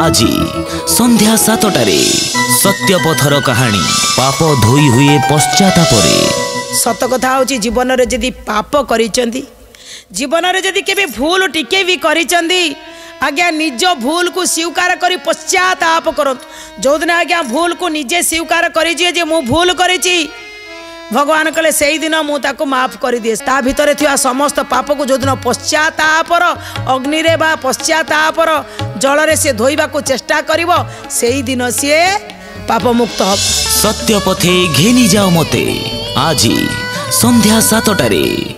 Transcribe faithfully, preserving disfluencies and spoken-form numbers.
आज संध्या सातटारे सत्यपथर कहानी पाप धोई हुए पश्चातापरे। सत कथा होची जीवन रे जदि पाप करिचंदी जीवन रे जदि केबे भूल टिके भी करिचंदी आज्ञा निज भूल को स्वीकार करी पश्चाताप करत। जो दिन आज्ञा भूल को निजे स्वीकार करी जे मु भूल करिची भगवान कहले से ही दिन मु ताको माफ कर दिए। ता भितर थिया समस्त पाप को जो दिन पश्चातापर अग्नि रे बा पश्चातापर जल रे से धोइबा को चेष्टा करिवो से ही दिन सी पाप मुक्त हो। सत्य पथे घेनी जाओ मते आज संध्या सातटारे।